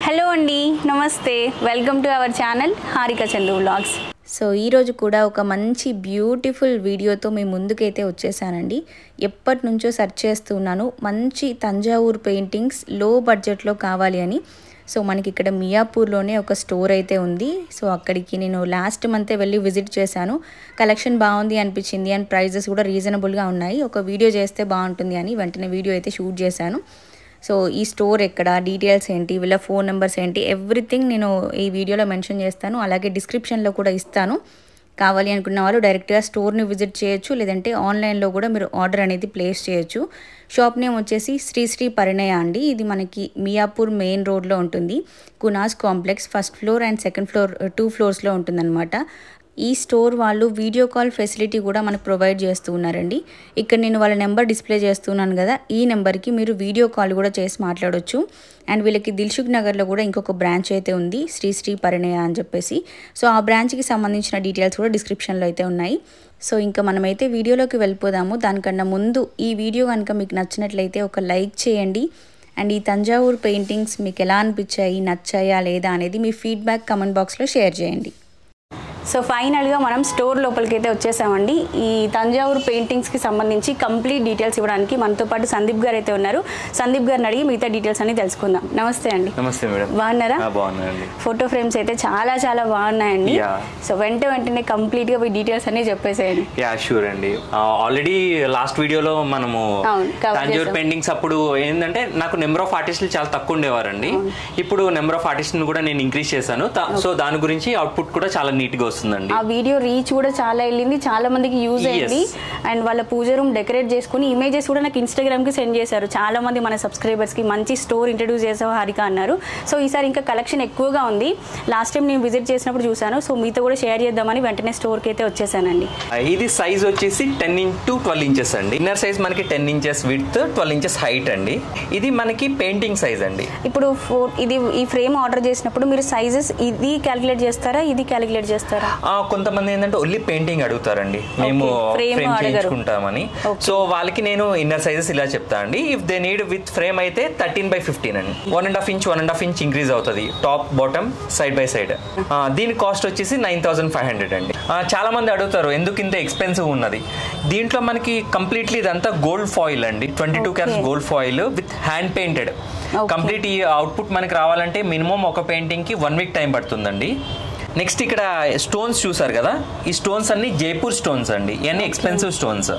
Hello అండి, నమస్తే. Welcome to our channel Harika Chandu vlogs. So ఈరోజు కూడా ఒక మంచి బ్యూటిఫుల్ వీడియోతో మీ ముందుకైతే వచ్చేసానండి. ఎప్పటి నుంచో సెర్చ్ చేస్తున్నాను మంచి తంజావూరు పెయింటింగ్స్ లో బడ్జెట్లో కావాలి అని. సో మనకి ఇక్కడ మియాపూర్లోనే ఒక స్టోర్ అయితే ఉంది. సో అక్కడికి నేను లాస్ట్ మంతే వెళ్ళి విజిట్ చేశాను. కలెక్షన్ బాగుంది అనిపించింది అండ్ ప్రైజెస్ కూడా రీజనబుల్గా ఉన్నాయి. ఒక వీడియో చేస్తే బాగుంటుంది అని వెంటనే వీడియో అయితే షూట్ చేశాను. సో ఈ స్టోర్ ఎక్కడ, డీటెయిల్స్ ఏంటి, వీళ్ళ ఫోన్ నెంబర్స్ ఏంటి, ఎవ్రీథింగ్ నేను ఈ వీడియోలో మెన్షన్ చేస్తాను. అలాగే డిస్క్రిప్షన్లో కూడా ఇస్తాను. కావాలి అనుకున్న వాళ్ళు డైరెక్ట్గా స్టోర్ని విజిట్ చేయొచ్చు, లేదంటే ఆన్లైన్లో కూడా మీరు ఆర్డర్ అనేది ప్లేస్ చేయొచ్చు. షాప్ నేమ్ వచ్చేసి శ్రీ పరిణయ అండి. ఇది మనకి మియాపూర్ మెయిన్ రోడ్లో ఉంటుంది. కునాస్ complex first floor and second floor 2 ఫ్లోర్స్లో ఉంటుందన్నమాట. ఈ స్టోర్ వాళ్ళు వీడియో కాల్ ఫెసిలిటీ కూడా మనకు ప్రొవైడ్ చేస్తూ ఉన్నారండి. ఇక్కడ నేను వాళ్ళ నెంబర్ డిస్ప్లే చేస్తున్నాను కదా, ఈ నెంబర్కి మీరు వీడియో కాల్ కూడా చేసి మాట్లాడొచ్చు. అండ్ వీళ్ళకి దిల్సుఖ్ నగర్లో కూడా ఇంకొక బ్రాంచ్ అయితే ఉంది, శ్రీ పరిణయ అని చెప్పేసి. సో ఆ బ్రాంచ్కి సంబంధించిన డీటెయిల్స్ కూడా డిస్క్రిప్షన్లో అయితే ఉన్నాయి. సో ఇంకా మనమైతే వీడియోలోకి వెళ్ళిపోదాము. దానికన్నా ముందు ఈ వీడియో కనుక మీకు నచ్చినట్లయితే ఒక లైక్ చేయండి. అండ్ ఈ తంజావూరు పెయింటింగ్స్ మీకు ఎలా అనిపించాయి, నచ్చాయా లేదా అనేది మీ ఫీడ్బ్యాక్ కమెంట్ బాక్స్లో షేర్ చేయండి. సో ఫైనల్గా మనం స్టోర్ లోపలికి అయితే వచ్చేసామండి. ఈ తంజావూరు పెయింటింగ్స్కి సంబంధించి కంప్లీట్ డీటెయిల్స్ ఇవ్వడానికి మనతో పాటు సందీప్ గారు అయితే ఉన్నారు. సందీప్ గారిని అడిగి మిగతా డీటెయిల్స్ అన్ని తెలుసుకుందాం. నమస్తే అండి. నమస్తే మేడం. బాగున్నారా? బాగున్నానండి. ఫోటో ఫ్రేమ్స్ అయితే చాలా చాలా బాగున్నాయండి. సో వెంటనే కంప్లీట్గా మీ డీటెయిల్స్ అన్ని చెప్పేసేయండి. యా షూర్ అండి. ఆల్రెడీ లాస్ట్ వీడియోలో మనము తంజావూరు పెయింటింగ్స్ అప్పుడు ఏంటంటే నాకు నెంబర్ ఆఫ్ ఆర్టిస్టులు చాలా తక్కువ ఉండేవారండి. ఇప్పుడు నెంబర్ ఆఫ్ ఆర్టిస్ట్ని కూడా నేను ఇంక్రీజ్ చేశాను. సో దాని గురించి అవుట్పుట్ కూడా చాలా నీట్గా వస్తుంది. ఆ వీడియో రీచ్ కూడా చాలా వెళ్ళింది, చాలా మందికి యూజ్ అయింది. అండ్ వాళ్ళ పూజ రూమ్ డెకరేట్ చేసుకుని ఇమేజెస్ కూడా నాకు ఇన్స్టాగ్రామ్ కి సెండ్ చేశారు. చాలా మంది మన సబ్స్క్రైబర్స్ కి మంచి స్టోర్ ఇంట్రడ్యూస్ చేసావు హారిక అన్నారు. సో ఈసారి ఇంకా కలెక్షన్ ఎక్కువగా ఉంది. లాస్ట్ టైం నేను విజిట్ చేసినప్పుడు చూసాను. సో మీతో కూడా షేర్ చేద్దామని వెంటనే స్టోర్ కి అయితే వచ్చేసానండి. ఇది సైజ్ వచ్చేసి 10 into 12 inches అండి. ఇన్నర్ సైజ్ మనకి 10 inches విడ్త్, 12 inches హైట్ అండి. ఇది మనకి పెయింటింగ్ సైజ్ అండి. ఇప్పుడు ఇది ఈ ఫ్రేమ్ ఆర్డర్ చేసినప్పుడు మీరు సైజెస్ ఇది క్యాలిక్యులేట్ చేస్తారా, ఇది క్యాలిక్యులేట్ చేస్తారా? కొంతమంది ఏంటంటే ఓన్లీ పెయింటింగ్ అడుగుతారండి, మేము ఫ్రేమ్ చేయించుకుంటామని. సో వాళ్ళకి నేను ఇన్నర్ సైజెస్ ఇలా చెప్తా అండి. If they need with frame అయితే 13/15 అండి. 1.5 ఇంచ్ ఇంక్రీజ్ అవుతుంది top bottom side by side. దీని కాస్ట్ వచ్చేసి 9,500 అండి. చాలా మంది అడుగుతారు ఎందుకు ఇంత ఎక్స్పెన్సివ్ ఉన్నది. దీంట్లో మనకి కంప్లీట్లీ ఇదంతా గోల్డ్ ఫాయిల్ అండి. 22 carats gold foil with hand painted. Complete ఈ అవుట్పుట్ మనకి రావాలంటే మినిమం ఒక పెయింటింగ్ కి 1 week టైం పడుతుందండి. నెక్స్ట్ ఇక్కడ స్టోన్స్ చూసారు కదా, ఈ స్టోన్స్ అన్ని జైపూర్ స్టోన్స్ అండి. ఇవన్నీ ఎక్స్పెన్సివ్ స్టోన్స్.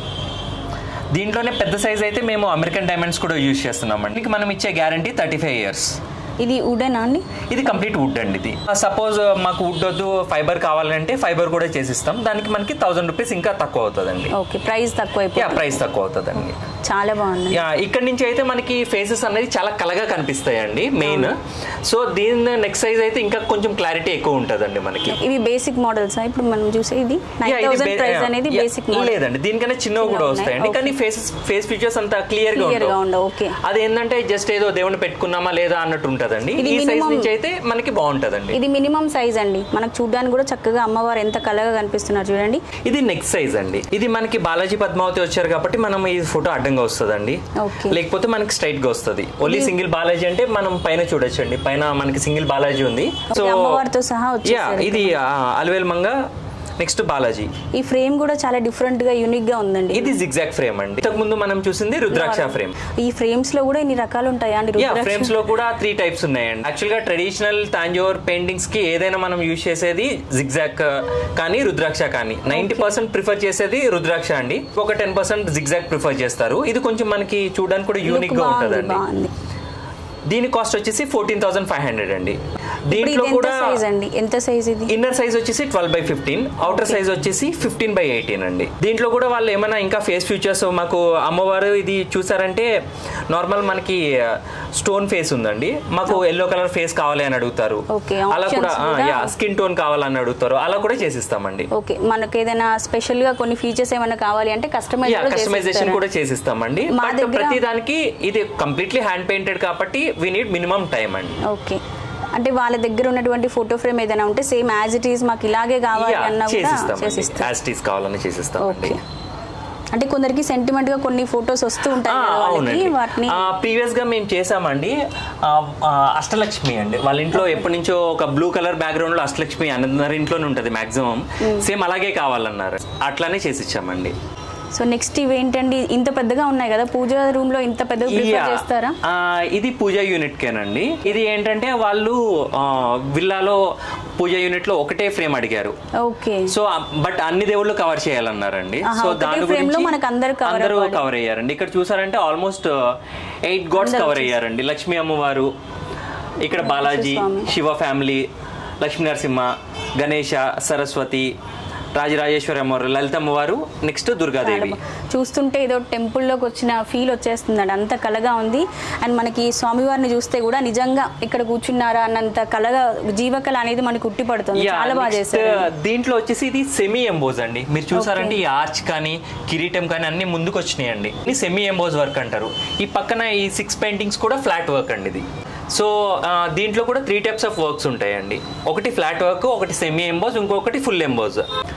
దీంట్లోనే పెద్ద సైజ్ అయితే మేము అమెరికన్ డైమండ్స్ కూడా యూజ్ చేస్తున్నామండి. మనం ఇచ్చే గ్యారంటీ 35 years. ఇది వుడేనా అండి? ఇది కంప్లీట్ వుడ్ అండి. ఇది సపోజ్ మాకు వుడ్ వద్దు, ఫైబర్ కావాలంటే ఫైబర్ కూడా చేసిస్తాం. దానికి మనకి 1000 rupees ఇంకా తక్కువ అవుతుందండి. ఓకే, ప్రైస్ తక్కువ అయిపోతుంది. ప్రైస్ తక్కువ అవుతుందండి. చాలా బాగుంది. ఇక్కడ నుంచి అయితే మనకి ఫేసెస్ అనేది చాలా కలగా కనిపిస్తాయండి మెయిన్. సో దీని నెక్స్ట్ సైజ్ అయితే ఇంకా కొంచెం క్లారిటీ ఎక్కువ ఉంటుందండి మనకి. ఇవి బేసిక్ మోడల్స్. ఇప్పుడు మనం చూసే ఇది 9,000 ప్రైస్ అనేది బేసిక్ మోడల్ లేదండి. దీనికన్నా చిన్నవి కూడా వస్తాయండి, కానీ ఫేస్ ఫీచర్స్ అంతా క్లియర్ గా ఉండవు. ఓకే, అది ఏంటంటే జస్ట్ ఏదో దేవుని పెట్టుకున్నామా లేదా అన్నట్టు ఉంటదండి. ఈ సైజ్ నుంచి అయితే మనకి బాగుంటదండి. ఇది మినిమం సైజ్ అండి. మనకు చూడడానికి కూడా చక్కగా అమ్మవారు ఎంత కలగా కనిపిస్తున్నారు చూడండి. ఇది నెక్స్ట్ సైజ్ అండి. ఇది మనకి బాలాజీ పద్మావతి వచ్చారు కాబట్టి మనం ఈ ఫోటో అడ్డంగా వస్తుందండి, లేకపోతే మనకి స్ట్రైట్ గా వస్తుంది. ఓన్లీ సింగిల్ బాలాజీ అంటే మనం పైన చూడొచ్చండి. పైన మనకి సింగిల్ బాలాజీ ఉంది. సో అమ్మవారితో సహా ఇది అలవేల్ మంగ. నెక్స్ట్ బాలాజీ. ఈ ఫ్రేమ్ కూడా చాలా డిఫరెంట్ గా యూనిక్ గా ఉందండి. ఇది జిగ్జాగ్ ఫ్రేమ్ అండి. ఇంతకు ముందు మనం చూసింది రుద్రాక్ష ఫ్రేమ్. ఈ ఫ్రేమ్స్ లో కూడా ఇన్ని రకాలు ఉంటాయా అండి? ఫ్రేమ్స్ లో కూడా 3 types ఉన్నాయండి. యాక్చువల్ గా ట్రెడిషనల్ తంజావూర్ పెయింటింగ్స్ కి ఏదైనా మనం యూజ్ చేసేది జిగ్జాగ్ కానీ రుద్రాక్ష కానీ. 90% ప్రిఫర్ చేసేది రుద్రాక్ష అండి. ఒక 10% జిగ్జాగ్ ప్రిఫర్ చేస్తారు. ఇది కొంచెం మనకి చూడడానికి కూడా యూనిక్ గా ఉంటదండి. దీని కాస్ట్ వచ్చేసి 14,500 అండి. దీంట్లో కూడా ఎంత సైజ్ ఇది? ఇన్నర్ సైజ్ వచ్చేసి 12/15, అవుటర్ సైజ్ వచ్చేసి 15/18 అండి. దీంట్లో కూడా వాళ్ళు ఏమైనా ఇంకా ఫేస్ ఫీచర్స్ మాకు అమ్మవారు ఇది చూసారంటే నార్మల్ మనకి స్టోన్ ఫేస్ ఉందండి, మాకు ఎల్లో కలర్ ఫేస్ కావాలి అని అడుగుతారు. అలా కూడా స్కిన్ టోన్ కావాలని అడుగుతారు. అలా కూడా చేసిస్తామండి. ఓకే, మనకి ఏదైనా స్పెషల్ గా కొన్ని ఫీచర్స్ ఏమైనా కావాలి అంటే కస్టమైజేషన్ కూడా చేసిస్తామండి. ప్రతి దానికి ఇది కంప్లీట్లీ హ్యాండ్ పెయింటెడ్ కాబట్టి we need minimum time అండి. ఓకే, అంటే వాళ్ళ దగ్గర ఉన్నటువంటి ఫోటో ఫ్రేమ్ ఏదైనా ఉంటే సేమ్ యాజ్ ఇట్ ఈస్ మాకు ఇలాగే కావాలి అన్నా కూడా చేసిస్తాం. యాజ్ ఇట్ ఈస్ కావాలని చేసిస్తాం. ఓకే, అంటే కొందరికి సెంటిమెంట్ గా కొన్ని ఫోటోస్ వస్తూ ఉంటాయి వాటిని ప్రీవియస్ గా మేము చేసామండి. అష్టలక్ష్మి అండి వాళ్ళ ఇంట్లో ఎప్పటి నుంచో ఒక బ్లూ కలర్ బ్యాక్గ్రౌండ్ లో అష్టలక్ష్మి అందరి ఇంట్లోనే ఉంటది మాక్సిమం, సేమ్ అలాగే కావాలన్నారు, అట్లానే చేసి ఇచ్చామండి. సో నెక్స్ట్ ఇవేంటండి, ఇంత పెద్దగా ఉన్నాయి కదా పూజ రూమ్ లో, ఇంత పెద్దగా ప్రిపేర్ చేస్తారా? ఇది పూజా యూనిట్ కేనండి. ఇది ఏంటంటే వాళ్ళు విల్లాలో పూజా యూనిట్ లో ఒకటే ఫ్రేమ్ అడిగారు. ఓకే. సో బట్ అన్ని దేవుళ్ళు కవర్ చేయాలన్నారండి. సో దాని గురించి అందరూ కవర్ అయ్యారండి. ఇక్కడ చూసారంటే ఆల్మోస్ట్ 8 గాడ్స్ కవర్ అయ్యారండి. లక్ష్మీ అమ్మవారు, ఇక్కడ బాలాజీ, శివ ఫ్యామిలీ, లక్ష్మీ నరసింహ, గణేష, సరస్వతి, రాజరాజేశ్వరి అమ్మవారు, లలితమ్మ వారు, నెక్స్ట్ దుర్గాదేవి. చూస్తుంటే ఏదో టెంపుల్లోకి వచ్చిన ఫీల్ వచ్చేస్తుందండి, అంత కళగా ఉంది. అండ్ మనకి స్వామివారిని చూస్తే కూడా నిజంగా ఇక్కడ కూర్చున్నారా అన్నంత కళగా జీవకళ అనేది మనకు ఉట్టిపడుతుంది. చాలా బాగా చేశారు. దీంట్లో వచ్చేసి ఇది సెమీ ఎంబోజ్ అండి. మీరు చూసారంటే ఈ ఆర్చ్ కానీ కిరీటం కానీ అన్ని ముందుకు వచ్చినాయండి. ఇది సెమీ ఎంబోజ్ వర్క్ అంటారు. ఈ పక్కన ఈ 6 పెయింటింగ్స్ కూడా ఫ్లాట్ వర్క్ అండి ఇది. సో దీంట్లో కూడా 3 టైప్స్ ఆఫ్ వర్క్స్ ఉంటాయండి. ఒకటి ఫ్లాట్ వర్క్, ఒకటి సెమీ ఎంబోజ్, ఇంకొకటి ఫుల్ ఎంబోజ్.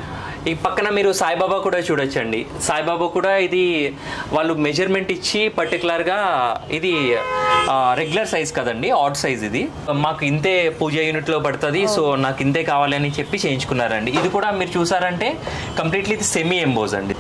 ఈ పక్కన మీరు సాయిబాబా కూడా చూడొచ్చండి. సాయిబాబా కూడా ఇది వాళ్ళు మెజర్మెంట్ ఇచ్చి పర్టికులర్గా ఇది రెగ్యులర్ సైజ్ కదండి, ఆడ్ సైజ్. ఇది మాకు ఇంతే పూజ యూనిట్లో పడుతుంది, సో నాకు ఇంతే కావాలని చెప్పి చేయించుకున్నారండి. ఇది కూడా మీరు చూసారంటే కంప్లీట్లీ ఇది సెమీ ఎంబోజ్ అండి.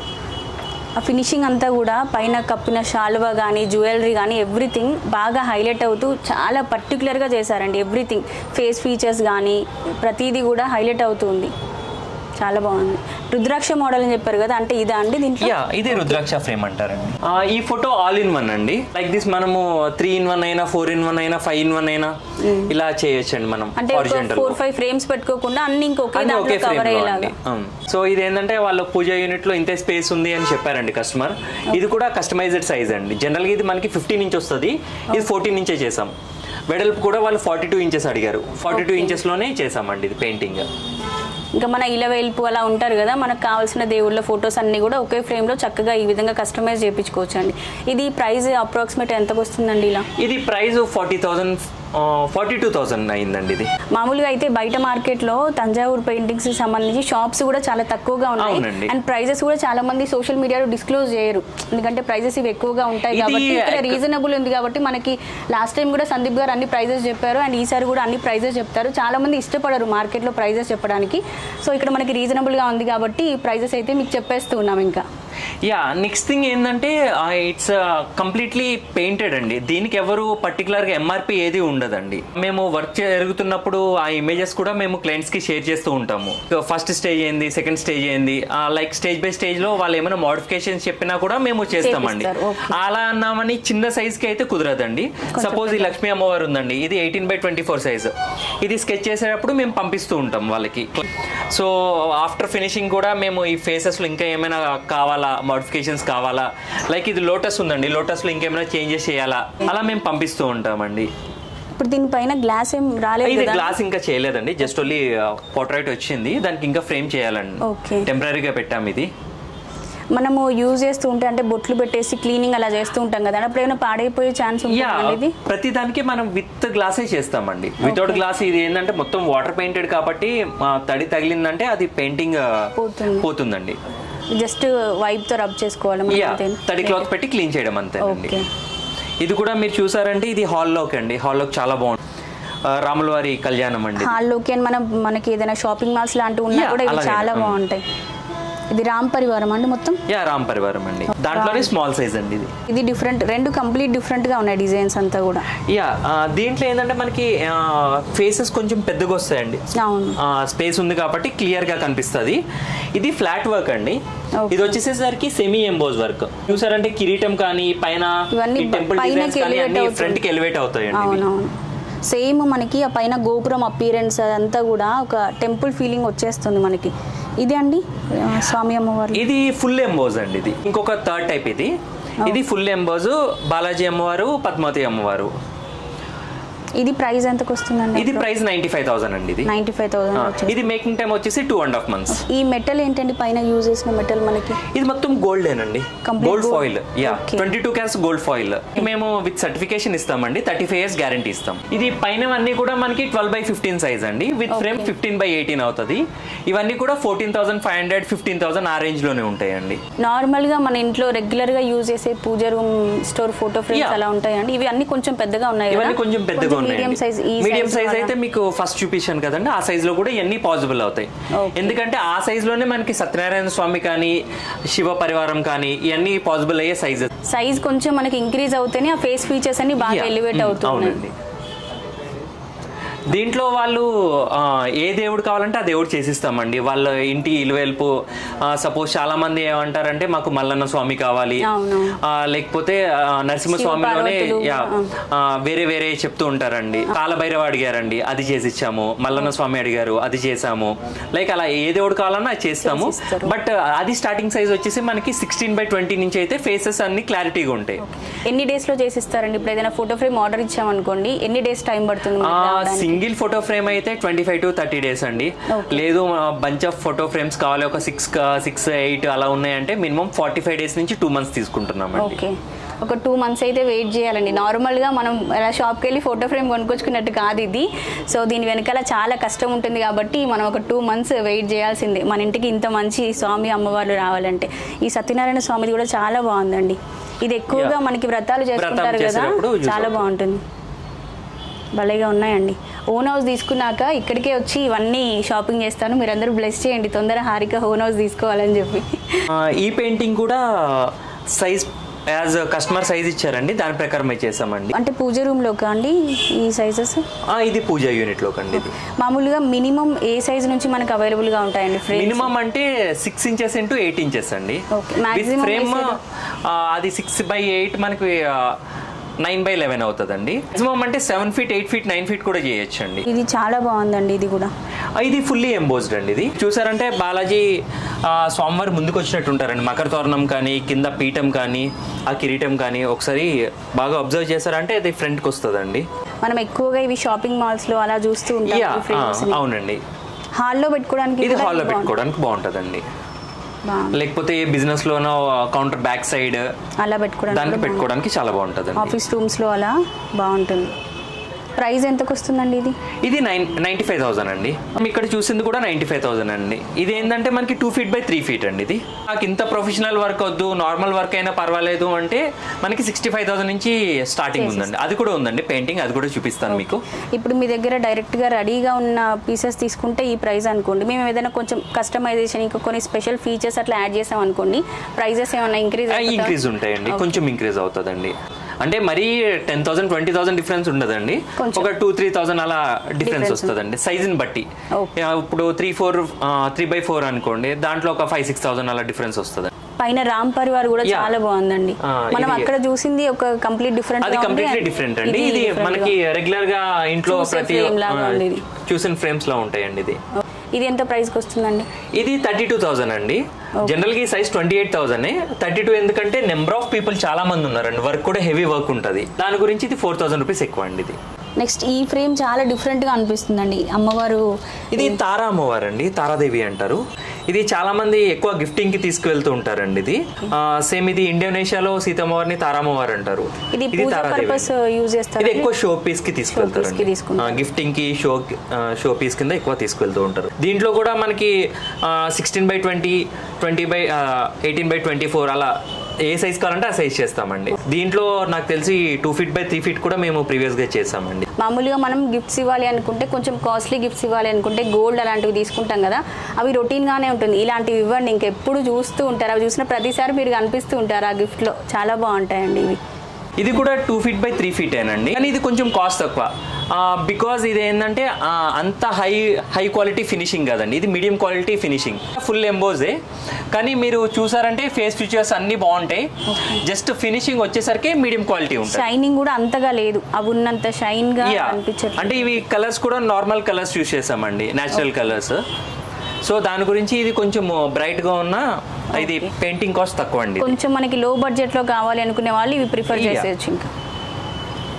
ఆ ఫినిషింగ్ అంతా కూడా పైన కప్పిన శాలువా కానీ జ్యువెలరీ కానీ ఎవ్రీథింగ్ బాగా హైలైట్ అవుతూ చాలా పర్టికులర్గా చేశారండి. ఎవ్రీథింగ్ ఫేస్ ఫీచర్స్ కానీ ప్రతిదీ కూడా హైలైట్ అవుతుంది. చాలా బాగుంది. రుద్రాక్ష మోడల్ అని చెప్పారు కదా, అంటే ఇదా అండి? దీంట్లో ఇదే రుద్రాక్ష ఫ్రేమ్ అంటారండి. ఈ ఫోటో ఆల్ ఇన్ వన్ అండి. లైక్ దిస్ మనము 3-in-1 అయినా 4-in-1 అయినా 5-in-1 అయినా ఇలా చేయొచ్చండి మనం. అంటే 4-5 ఫ్రేమ్స్ పెట్టుకోకుండా అన్ని ఇంకొకే దాంట్లో కవర్ అయ్యేలాగా. సో ఇది ఏంటంటే వాళ్ళ పూజ యూనిట్ లో ఇంతే స్పేస్ ఉంది అని చెప్పారండి కస్టమర్. ఇది కూడా కస్టమైజ్డ్ సైజ్ అండి. జనరల్ గా ఇది మనకి 15 ఇంచ్ వస్తుంది, ఇది 14 ఇంచే చేసాం. వెడల్పు కూడా వాళ్ళు 42 ఇంచెస్ అడిగారు. 42 ఇంచెస్ లోనే చేసామండి ఇది పెయింటింగ్. ఇంకా మన ఇలవేల్పు అలా ఉంటారు కదా, మనకు కావాల్సిన దేవుళ్ళ ఫొటోస్ అన్ని కూడా ఒకే ఫ్రేమ్లో చక్కగా ఈ విధంగా కస్టమైజ్ చేయించుకోవచ్చు అండి. ఇది ప్రైస్ అప్రాక్సిమేట్ ఎంతకు వస్తుందండి? ఇలా ఇది ప్రైస్ 42,000 అయిందండి. ఇది మామూలుగా అయితే బయట మార్కెట్లో తంజావూరు పెయింటింగ్స్ సంబంధించి షాప్స్ కూడా చాలా తక్కువగా ఉన్నాయి. అండ్ ప్రైజెస్ కూడా చాలా మంది సోషల్ మీడియాలో డిస్క్లోజ్ చేయరు, ఎందుకంటే ప్రైజెస్ ఇవి ఎక్కువగా ఉంటాయి కాబట్టి. ఇక్కడ రీజనబుల్ ఉంది కాబట్టి మనకి లాస్ట్ టైం కూడా సందీప్ గారు అన్ని ప్రైజెస్ చెప్పారు, అండ్ ఈసారి కూడా అన్ని ప్రైజెస్ చెప్తారు. చాలా మంది ఇష్టపడరు మార్కెట్లో ప్రైజెస్ చెప్పడానికి. సో ఇక్కడ మనకి రీజనబుల్గా ఉంది కాబట్టి ఈ ప్రైజెస్ అయితే మీకు చెప్పేస్తూ ఉన్నాం. ఇంకా నెక్స్ట్ థింగ్ ఏంటంటే ఇట్స్ కంప్లీట్లీ పెయింటెడ్ అండి. దీనికి ఎవరు పర్టికులర్గా ఎంఆర్పి ఏది ఉండదండి. మేము వర్క్ జరుగుతున్నప్పుడు ఆ ఇమేజెస్ కూడా మేము క్లయింట్స్ కి షేర్ చేస్తూ ఉంటాము. ఫస్ట్ స్టేజ్ ఏంది, సెకండ్ స్టేజ్ ఏంది, లైక్ స్టేజ్ బై స్టేజ్ లో వాళ్ళు ఏమైనా మోడిఫికేషన్స్ చెప్పినా కూడా మేము చేస్తామండి. అలా అన్నామని చిన్న సైజ్ కి అయితే కుదరదండి. సపోజ్ ఈ లక్ష్మీ అమ్మవారు ఉందండి, ఇది 18/24 సైజ్. ఇది స్కెచ్ చేసేటప్పుడు మేము పంపిస్తూ ఉంటాం వాళ్ళకి. సో ఆఫ్టర్ ఫినిషింగ్ కూడా మేము ఈ ఫేసెస్ లో ఇంకా ఏమైనా కావాలా, మోడిఫికేషన్స్ కావాలా, లైక్ ఇది లోటస్ ఉందండి, లోటస్ లో ఇంకేమైనా చేంజెస్ చేయాలా, అలా మేము పంపిస్తూ ఉంటామండి. ఇప్పుడు దీనిపైన గ్లాస్ ఏం రాలేదు? ఇది గ్లాస్ ఇంకా చేయలేదండి, జస్ట్ ఓన్లీ పోర్ట్రైట్ వచ్చింది, దానికి ఇంకా ఫ్రేమ్ చేయాలండి. టెంపరీగా పెట్టాము. ఇది మనము యూజ్ చేస్తూ ఉంటే అంటే బొట్లు పెట్టేసి క్లీనింగ్ అలా చేస్తూ ఉంటాం కదా, అప్పుడు ఏమైనా పాడైపోయే ఛాన్స్ ఉంటుంది? ప్రతి దానికి మనం విత్ గ్లాసే చేస్తామండి. వితౌట్ గ్లాస్ ఇది ఏంటంటే మొత్తం వాటర్ పెయింటెడ్ కాబట్టి తడి తగిలిందంటే అది పెయింటింగ్ పోతుందండి. జస్ట్ వైప్ తో రబ్ చేసుకోవాలి, తడి క్లాత్ పెట్టి క్లీన్ చేయడం అంతేనండి. ఇది కూడా మీరు చూసారంటే ఇది హాల్లోకి అండి. హాల్లోకి చాలా బాగుంది, రాములవారి కళ్యాణం అండి. హాల్లోకి అని మనకి ఏదైనా షాపింగ్ మాల్స్ లాంటివి ఉన్నా కూడా ఇవి చాలా బాగుంటాయి. ఇది రామ్ పరివారం అండి మొత్తం? రామ్ పరివారం అండి, దాంట్లోనే స్మాల్ సైజ్ అండి. ఇది డిఫరెంట్, రెండు కంప్లీట్ డిఫరెంట్ గా ఉన్నాయి డిజైన్స్ అంతా కూడా. దీంట్లో ఏంటంటే మనకి ఫేసెస్ కొంచెం పెద్దగా వస్తాయండి, స్పేస్ ఉంది కాబట్టి క్లియర్ గా కనిపిస్తుంది. ఇది ఫ్లాట్ వర్క్ అండి. ఇది వచ్చేసేసరికి సెమీ ఎంబోజ్ వర్క్. చూసారంటే కిరీటం కానీ పైన టెంపుల్ డిజైన్స్ కానీ అన్ని ఫ్రంట్ కి ఎలివేట్ అవుతాయండి. సేమ్ మనకి ఆ పైన గోపురం అపియరెన్స్ అదంతా కూడా ఒక టెంపుల్ ఫీలింగ్ వచ్చేస్తుంది మనకి. ఇది అండి స్వామి అమ్మవారు, ఇది ఫుల్ ఎంబోజ్ అండి. ఇది ఇంకొక థర్డ్ టైప్. ఇది ఫుల్ ఎంబోజ్, బాలాజీ అమ్మవారు, పద్మావతి అమ్మవారు. ఇది ప్రైస్ ఎంతకు వస్తుందండి? ఇది ప్రైస్ 95,000 అండి. ఇది 95,000. ఇది మేకింగ్ టైం వచ్చేసి 2.5 months. ఈ మెటల్ ఏంటండి పైన యూజ్ చేసిన మెటల్ మనకి? ఇది మొత్తం గోల్డేనండి, గోల్డ్ ఫాయిల్. 22 క్యాన్స్ గోల్డ్ ఫాయిల్. మేము విత్ సర్టిఫికేషన్ ఇస్తామండి, 35 years గ్యారంటీ ఇస్తాం. ఇది పైన అన్ని కూడా మనకి 12/15 సైజ్ అండి, విత్ ఫ్రేమ్ 15/18 అవుతుంది. ఇవన్నీ కూడా 14,500, 15,000 ఆ రేంజ్ లోనే ఉంటాయండి. నార్మల్ గా మన ఇంట్లో రెగ్యులర్ గా యూజ్ చేసే puja room store photo frames అలా ఉంటాయండి. ఇవి అన్ని కొంచెం పెద్దగా ఉన్నాయి. ఇవన్నీ కొంచెం పెద్దగా ఉన్నాయి. మీడియం సైజ్ అయితే మీకు ఫస్ట్ చూపించాను కదండి, ఆ సైజ్ లో కూడా ఇవన్నీ పాసిబుల్ అవుతాయి. ఎందుకంటే ఆ సైజ్ లోనే మనకి సత్యనారాయణ స్వామి కానీ శివ పరివారం కానీ ఇవన్నీ పాసిబుల్ అయ్యే సైజ్ కొంచెం మనకి ఇంక్రీజ్ అవుతేనే ఆ ఫేస్ ఫీచర్స్ అన్ని బాగా ఎలివేట్ అవుతుంది. దీంట్లో వాళ్ళు ఏ దేవుడు కావాలంటే ఆ దేవుడు చేసిస్తామండి. వాళ్ళ ఇంటి ఇలువెల్పు సపోజ్ చాలా మంది ఏమంటారంటే మాకు మల్లన్న స్వామి కావాలి, లేకపోతే నరసింహస్వామిలోనే వేరే వేరే చెప్తూ ఉంటారండి. కాలభైరవ అడిగారండి, అది చేసిచ్చాము. మల్లన్న స్వామి అడిగారు, అది చేసాము. లైక్ అలా ఏ దేవుడు కావాలన్నా అది చేస్తాము. బట్ అది స్టార్టింగ్ సైజ్ వచ్చేసి మనకి 16/20 నుంచి అయితే ఫేసెస్ అన్ని క్లారిటీగా ఉంటాయి. ఎన్ని డేస్ లో చేసిస్తారండి? ఇప్పుడు ఏదైనా ఫోటో ఫ్రేమ్ ఆర్డర్ ఇచ్చామనుకోండి, ఎన్ని డేస్ టైం పడుతుంది? సింగిల్ ఫోటో ఫ్రేమ్ అయితే 25 to 30 days అండి. లేదు బంచ్ ఆఫ్ ఫోటో ఫ్రేమ్స్ కావాలి, ఒక 6, 8 అలా ఉన్నాయంటే మినిమం 45 days నుంచి 2 months తీసుకుంటున్నాం. ఒక 2 months అయితే వెయిట్ చేయాలండి. నార్మల్గా మనం అలా షాప్కి వెళ్ళి ఫోటో ఫ్రేమ్ కొనుక్కొచ్చుకున్నట్టు కాదు ఇది. సో దీని వెనకాల చాలా కష్టం ఉంటుంది కాబట్టి మనం ఒక 2 months వెయిట్ చేయాల్సిందే మన ఇంటికి ఇంత మంచి స్వామి అమ్మవారు రావాలంటే. ఈ సత్యనారాయణ స్వామిది కూడా చాలా బాగుందండి. ఇది ఎక్కువగా మనకి వ్రతాలు చేసుకుంటారు కదా, చాలా బాగుంటుంది. భలేగా ఉన్నాయండి. ఓన్ హౌస్ తీసుకున్నాక ఇక్కడికే వచ్చి ఇవన్నీ షాపింగ్ చేస్తాను. మీరందరూ బ్లెస్ చేయండి, తొందర హారిక ఓన్ హౌస్ తీసుకోవాలని చెప్పి. ఈ పెయింటింగ్ కూడా సైజ్ యాజ్ కస్టమర్ సైజ్ ఇచ్చారండి, దాని ప్రకారమే చేసామండి. అంటే పూజ రూమ్ లోకా అండి ఈ సైజెస్? ఇది పూజ యూనిట్ లో కండి. మామూలుగా మినిమం ఏ సైజ్ నుంచి మనకు అవైలబుల్ గా ఉంటాయండి? మినిమం అంటే 6 inches into 8 inches అండి. ఫ్రేమ్ అది 6/8 మనకి 9/11 అవుతుందండి. మాక్సిమం అంటే 7 feet, 8 feet, 9 feet కూడా చేయొచ్చు అండి. ఇది చాలా బాగుందండి. ఇది కూడా ఇది ఫుల్లీ ఎంబోస్డ్ అండి. ఇది చూసారంటే బాలాజీ స్వామివారి ముందుకు వచ్చినట్టు ఉంటారండి. మకర తోరణం కానీ, కింద పీఠం కానీ, ఆ కిరీటం కానీ ఒకసారి బాగా అబ్జర్వ్ చేశారంటే అది ఫ్రంట్కి వస్తుందండి. మనం ఎక్కువగా ఇవి షాపింగ్ మాల్స్ లో అలా చూస్తూ ఉంటాం. అవునండి. హాల్లో పెట్టుకోవడానికి, ఇది హాల్లో పెట్టుకోవడానికి బాగుంటుందండి. లేకపోతే బిజినెస్ లోనో కౌంటర్ బ్యాక్ సైడ్ అలా పెట్టుకోవడానికి చాలా బాగుంటుంది. ఆఫీస్ రూమ్స్ లో అలా బాగుంటుంది. ప్రైస్ ఎంతకు వస్తుందండి ఇది? ఇది 95,000 అండి. ఇక్కడ చూసింది కూడా 95,000 అండి. ఇది ఏంటంటే మనకి 2 feet by 3 feet అండి. ఇది నాకు ఇంత ప్రొఫెషనల్ వర్క్ వద్దు, నార్మల్ వర్క్ అయినా పర్వాలేదు అంటే మనకి 65,000 నుంచి స్టార్టింగ్ ఉందండి. అది కూడా ఉందండి పెయింటింగ్, అది కూడా చూపిస్తాను మీకు. ఇప్పుడు మీ దగ్గర డైరెక్ట్ గా రెడీగా ఉన్న పీసెస్ తీసుకుంటే ఈ ప్రైస్ అనుకోండి. మేము ఏదైనా కొంచెం కస్టమైజేషన్ ఇంకా కొన్ని స్పెషల్ ఫీచర్స్ అట్లా యాడ్ చేసాం అనుకోండి, ప్రైజెస్ ఏమైనా ఇంక్రీజ్ ఉంటాయండి. కొంచెం ఇంక్రీజ్ అవుతుందండి. అంటే మరీ 10,000, 20,000 డిఫరెన్స్ ఉండదండి. ఒక 2-3,000 అలా డిఫరెన్స్ వస్తుందండి సైజుని బట్టి. ఇప్పుడు 3/4 అనుకోండి, దాంట్లో ఒక 5-6,000 అలా డిఫరెన్స్ వస్తుంది. పైన రామ్ పరివార్ కూడా చాలా బాగుందండి. మనం అక్కడ చూసింది ఒక కంప్లీట్ డిఫరెంట్. అది కంప్లీట్లీ డిఫరెంట్ అండి. ఇది మనకి రెగ్యులర్ గా ఇంట్లో ప్రతి చూసిన ఫ్రేమ్స్ లో ఉంటాయండి. ఇది ఎంత ప్రైస్ కి వస్తుందండి? ఇది 32,000 అండి. జనరల్ గా ఈ సైజ్ 28,000. 32 ఎందుకంటే నెంబర్ ఆఫ్ పీపుల్ చాలా మంది ఉన్నారండి, వర్క్ కూడా హెవీ వర్క్ ఉంటుంది. దాని గురించి ఇది 4,000 రూపీస్ ఎక్కువ అండి. ఇది నెక్స్ట్ ఈ ఫ్రేమ్ చాలా డిఫరెంట్ గా అనిపిస్తుందండి. అమ్మవారు ఇది తారా అమ్మవారు అండి, తారాదేవి అంటారు. ఇది చాలా మంది ఎక్కువ గిఫ్టింగ్ కి తీసుకువెళ్తూ ఉంటారండి. ఇది సేమ్ ఇది ఇండోనేషియాలో సీతమ్మవారిని తారామ్మవారు అంటారు. ఇది ఎక్కువ షో పీస్ కి తీసుకెళ్తారు, గిఫ్టింగ్ కి షో పీస్ కింద ఎక్కువ తీసుకెళ్తూ ఉంటారు. దీంట్లో కూడా మనకి 16/20, 18/24 అలా ఏ సైజ్ కావాలంటే ఆ సైజ్ చేస్తామండి. దీంట్లో నాకు తెలిసి 2 feet by 3 feet కూడా మేము ప్రీవియస్ గా చేసామండి. మామూలుగా మనం గిఫ్ట్స్ ఇవ్వాలి అనుకుంటే, కొంచెం కాస్ట్లీ గిఫ్ట్స్ ఇవ్వాలి అనుకుంటే గోల్డ్ అలాంటివి తీసుకుంటాం కదా, అవి రొటీన్ గానే ఉంటుంది. ఇలాంటివి ఇవ్వండి, ఇంకెప్పుడు చూస్తూ ఉంటారు. అవి చూసిన ప్రతిసారి మీరు కనిపిస్తూ ఉంటారు ఆ గిఫ్ట్ లో. చాలా బాగుంటాయండి ఇవి. ఇది కూడా 2 feet by 3 feet ఏనండి, కానీ ఇది కొంచెం కాస్ట్ తక్కువ. బికాజ్ ఇది ఏంటంటే అంత హై క్వాలిటీ ఫినిషింగ్ కాదండి, ఇది మీడియం క్వాలిటీ ఫినిషింగ్. ఫుల్ ఎంబోజే, కానీ మీరు చూసారంటే ఫేస్ ఫీచర్స్ అన్ని బాగుంటాయి. జస్ట్ ఫినిషింగ్ వచ్చేసరికి మీడియం క్వాలిటీ ఉంటుంది. షైనింగ్ కూడా అంతగా లేదు, అవి ఉన్నంత షైన్ గా అనిపించదు. అంటే ఇవి కలర్స్ కూడా నార్మల్ కలర్స్ యూస్ చేసామండి, న్యాచురల్ కలర్స్. సో దాని గురించి ఇది కొంచెం బ్రైట్ గా ఉన్న, ఇది పెయింటింగ్ కాస్ట్ తక్కువ అండి. కొంచెం మనకి లో బడ్జెట్ లో కావాలి అనుకునే వాళ్ళు ఇవి ప్రిఫర్ చేసేయచ్చు. ఇంకా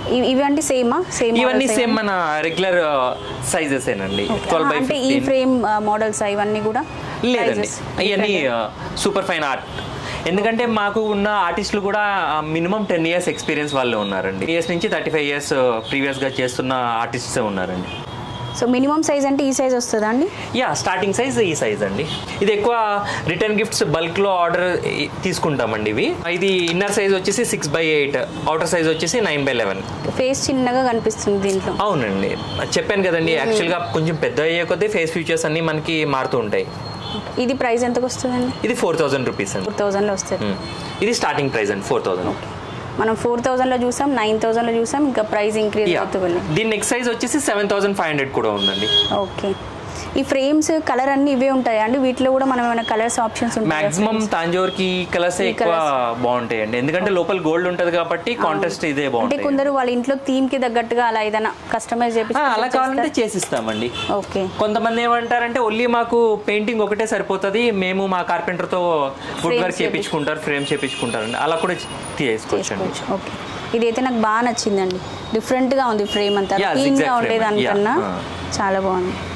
ఇవంటే సేమ్ ఇవన్నీ సేమ్ మన రెగ్యులర్ సైజెస్ ఏనండి 12 by 15. అంటే ఈ ఫ్రేమ్ మోడల్స్ ఇవన్నీ కూడా లేదండి, ఇవన్నీ సూపర్ ఫైన్ ఆర్ట్. ఎందుకంటే మాకు ఉన్న ఆర్టిస్టులు కూడా మినిమం 10 years ఎక్స్పీరియన్స్ వాళ్ళు ఉన్నారండి. ఇయర్స్ నుంచి 35 years ప్రీవియస్గా చేస్తున్న ఆర్టిస్ట్సే ఉన్నారండి. సో మినిమం సైజ్ అంటే ఈ సైజ్ వస్తుందా అండి? యా, స్టార్టింగ్ సైజ్ ఈ సైజ్ అండి. ఇది ఎక్కువ రిటర్న్ గిఫ్ట్స్ బల్క్లో ఆర్డర్ తీసుకుంటామండి. ఇది ఇన్నర్ సైజ్ వచ్చేసి 6/8, అవుటర్ సైజ్ వచ్చేసి 9/11. ఫేస్ చిన్నగా కనిపిస్తుంది దీంట్లో. అవునండి, చెప్పాను కదండి, యాక్చువల్గా కొంచెం పెద్ద అయ్యే కొద్దీ ఫేస్ ఫీచర్స్ అన్నీ మనకి మారుతూ ఉంటాయి. ఇది ప్రైస్ ఎంతకు వస్తుందండి? ఇది 4000 రూపీస్ అండి. 4000లో వస్తుంది. ఇది స్టార్టింగ్ ప్రైస్ అండి 4000. మనం 4000లో చూసాం, 9000లో చూసాం, ఇంకా ప్రైస్ ఇంక్రీజ్ అవుతుంది. దీని నెక్స్ట్ సైజ్ వచ్చేసి 7500 కూడా ఉందండి. ఓకే. ఈ ఫ్రేమ్స్ కలర్ అన్ని ఇవే ఉంటాయా అండి? వీటిలో కూడా మనం ఏమైనా కలర్స్ ఆప్షన్స్ ఉంటాయి? మాక్సిమం తాంజోర్కి కలర్స్ ఎక్కువ బాగుంటాయండి, ఎందుకంటే లోపల గోల్డ్ ఉంటుంది కాబట్టి కాంట్రాస్ట్ ఇదే బాగుంటుంది. అంటే కొందరు వాళ్ళ ఇంట్లో థీమ్ కి తగ్గట్టుగా అలా ఏదైనా కస్టమైజ్ చేసి అలా కావాలంటే చేసిస్తామండి. ఓకే. కొంతమంది ఏమంటారంటే ఓన్లీ మాకు పెయింటింగ్ ఒకటే సరిపోతుంది, మేము మా కార్పెంటర్ తో వుడ్ వర్క్ చేయించుకుంటారు, ఫ్రేమ్ చేయించుకుంటారండి, అలా కూడా చేసుకోవచ్చు. ఓకే. ఇదైతే నాకు బాగా నచ్చిందండి, డిఫరెంట్ గా ఉంది ఫ్రేమ్ అంతా, క్లీన్ గా ఉండేదానికన్నా చాలా బాగుంది.